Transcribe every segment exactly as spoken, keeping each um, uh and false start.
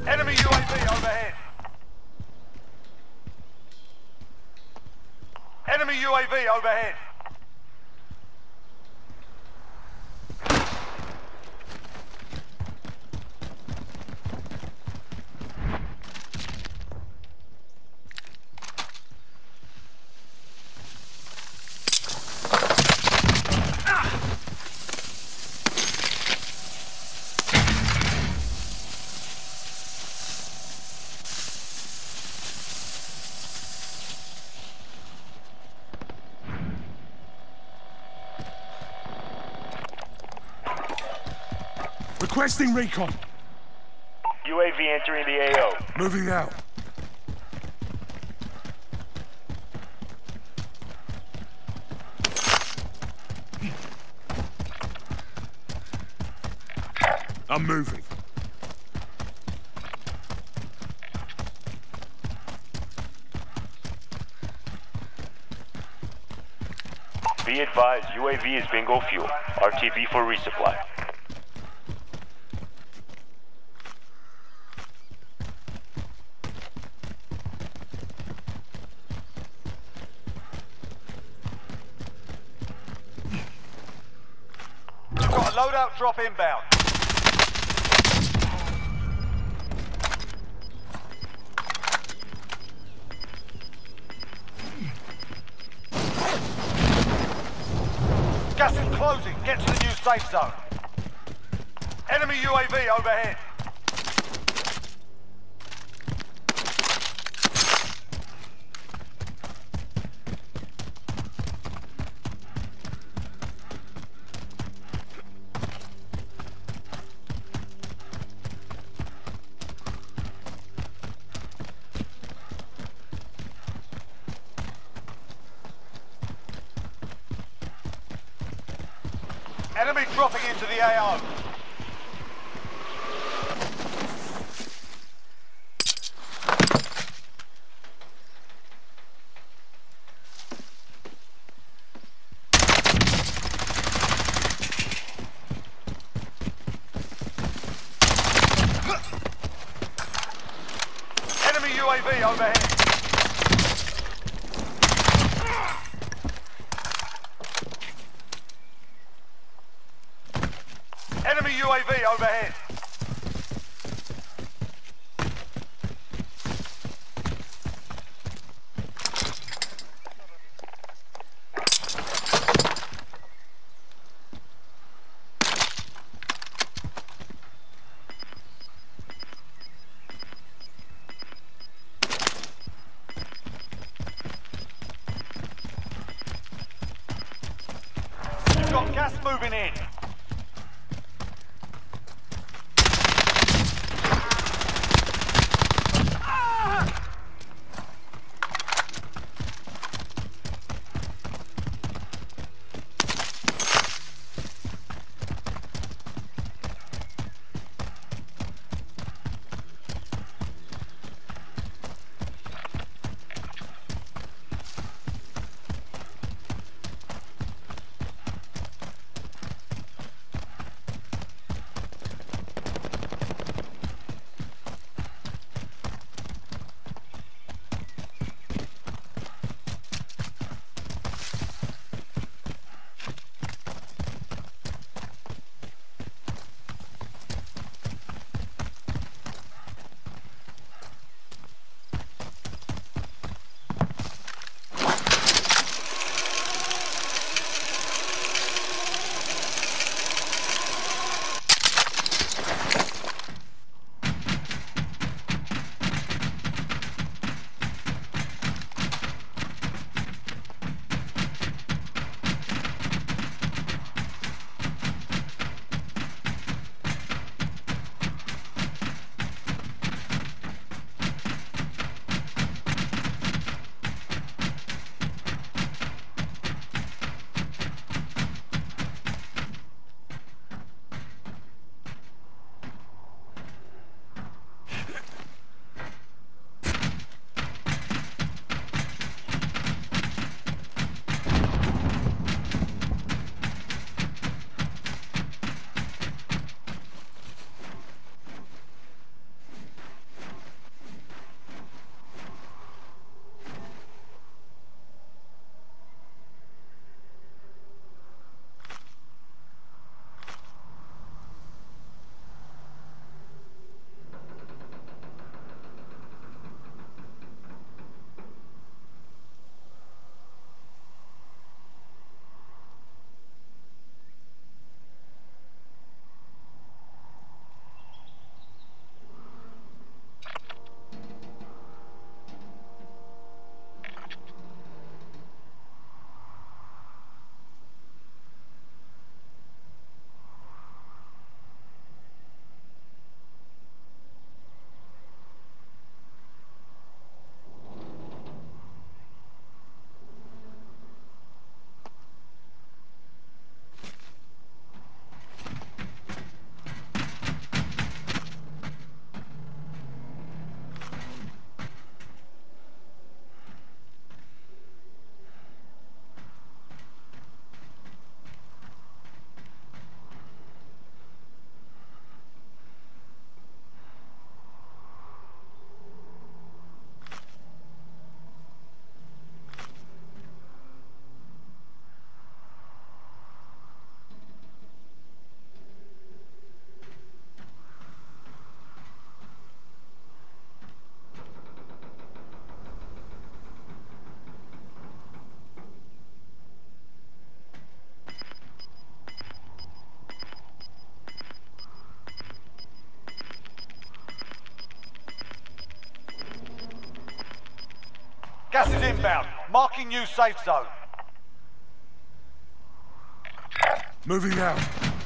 Enemy U A V overhead. Enemy U A V overhead. Requesting recon. U A V entering the A O. Moving out. I'm moving. Be advised, U A V is bingo fuel. R T B for resupply. Got a loadout drop inbound. Gas is closing. Get to the new safe zone. Enemy U A V overhead. Enemy dropping into the A O. Enemy U A V overhead. Enemy U A V overhead. You've got gas moving in. Gas is inbound. Marking new safe zone. Moving out.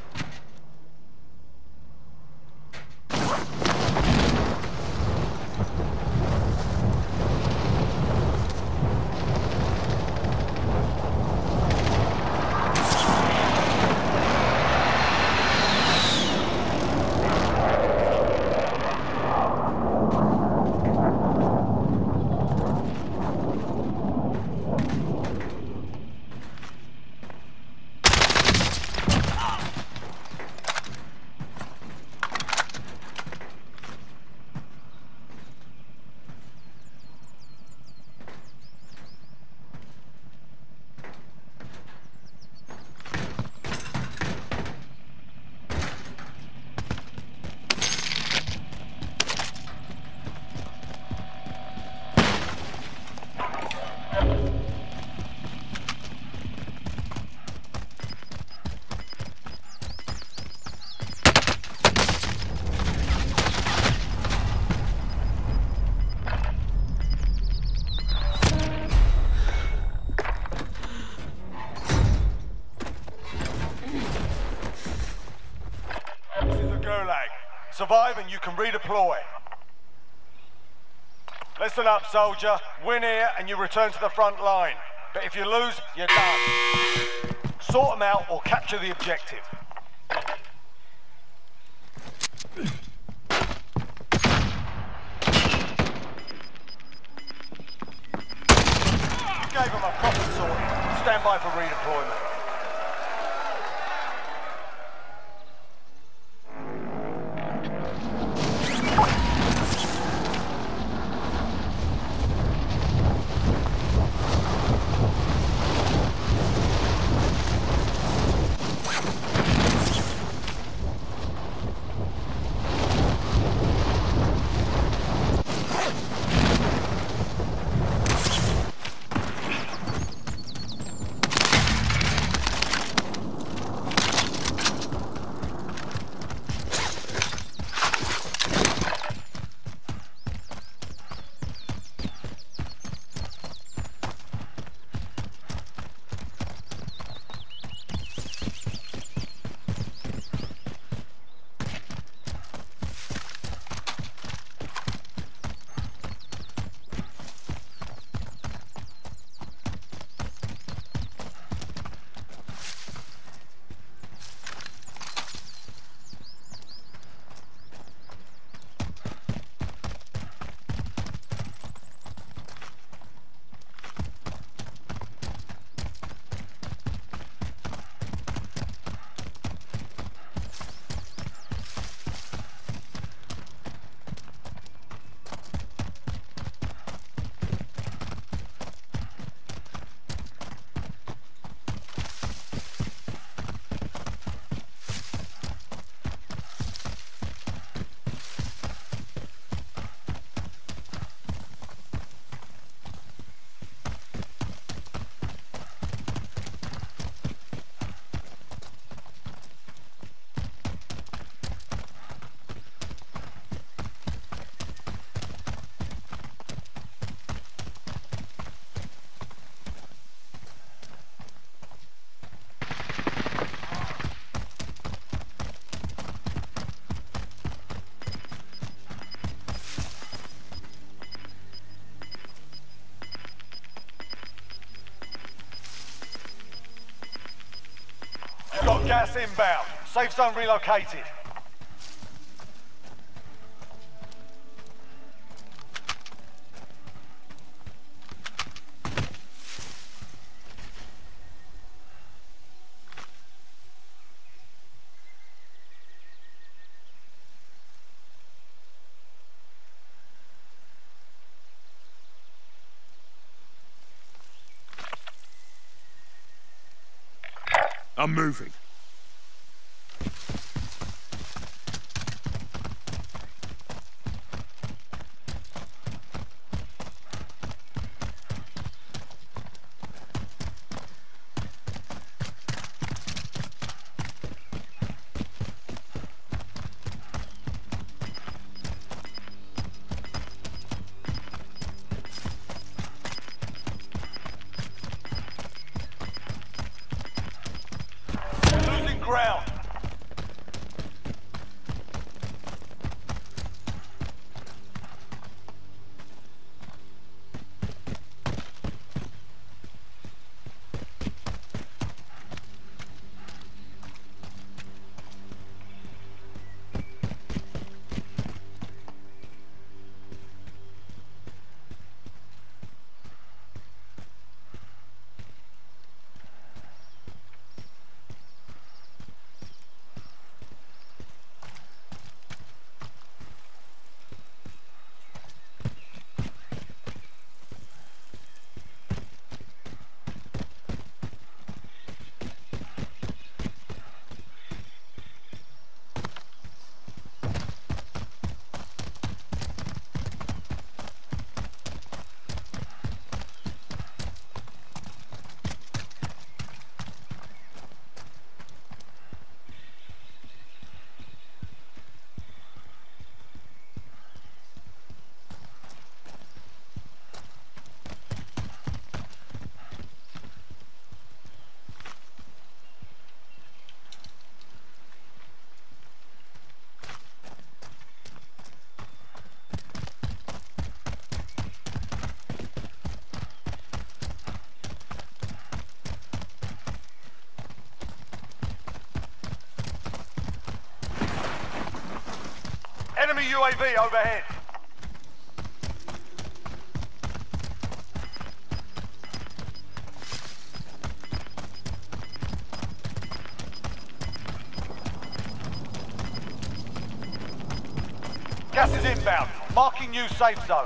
Survive and you can redeploy. Listen up, soldier. Win here and you return to the front line. But if you lose, you're done. Sort them out or capture the objective. You gave them a proper sorting. Stand by for redeployment. Got gas inbound. Safe zone relocated. I'm moving. Enemy U A V overhead. Gas is inbound. Marking new safe zone.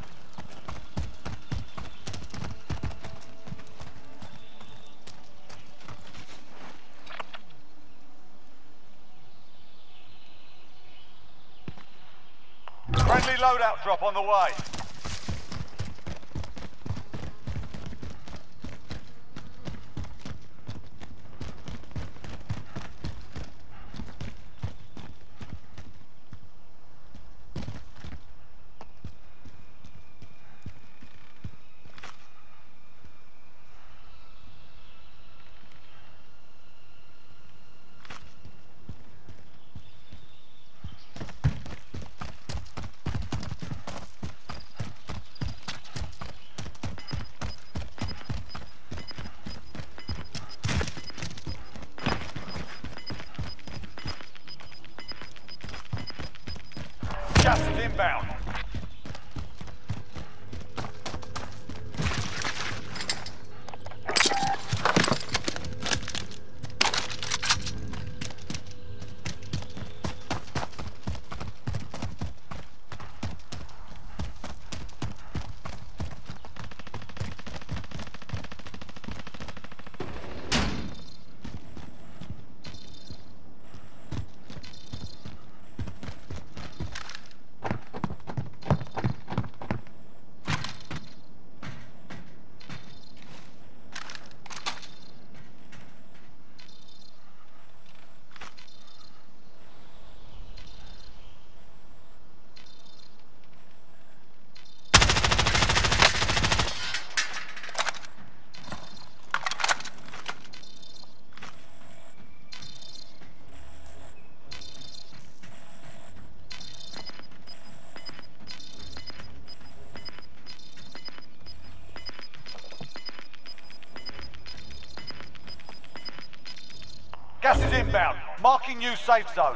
Friendly loadout drop on the way. Gas is inbound. Gas is inbound. Marking new safe zone.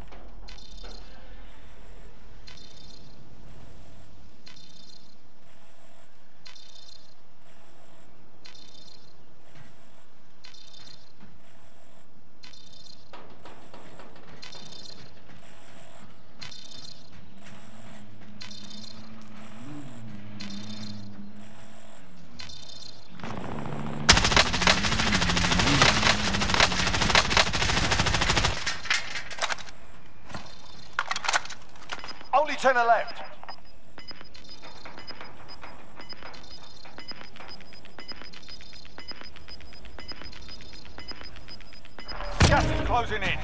Only ten are left. Gas is closing in.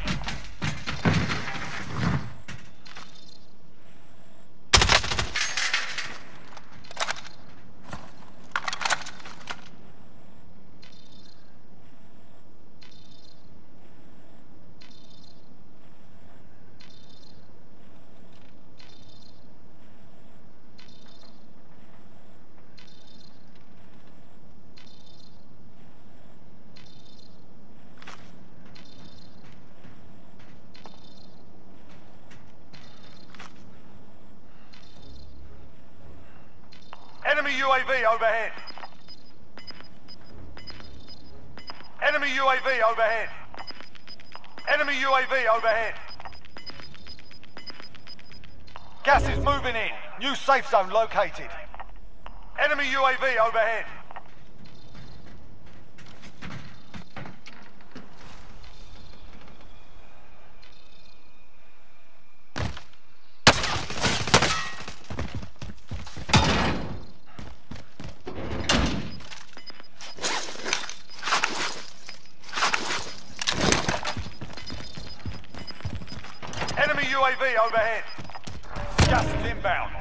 Enemy U A V overhead. Enemy U A V overhead. Enemy U A V overhead. Gas is moving in. New safe zone located. Enemy U A V overhead. Enemy U A V overhead. Gas is inbound.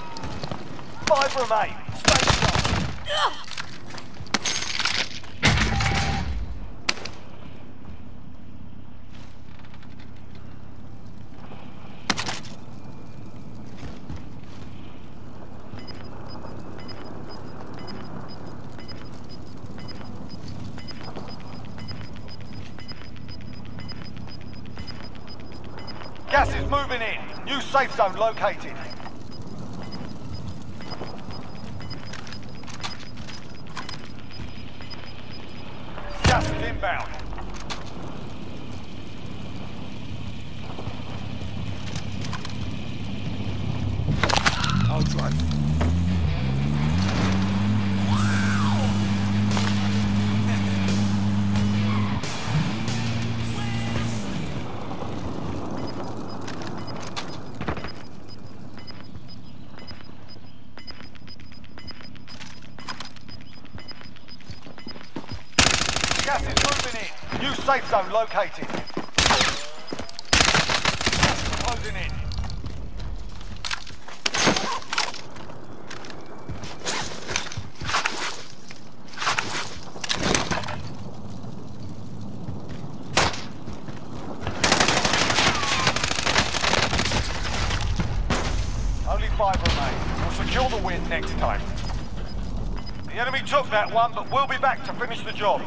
Five remain. Stay strong. Gas is moving in. New safe zone located. Gas is inbound. I'll drive. Gas is moving in. New safe zone located. Gas is closing in. Only five remain. We'll secure the win next time. The enemy took that one, but we'll be back to finish the job.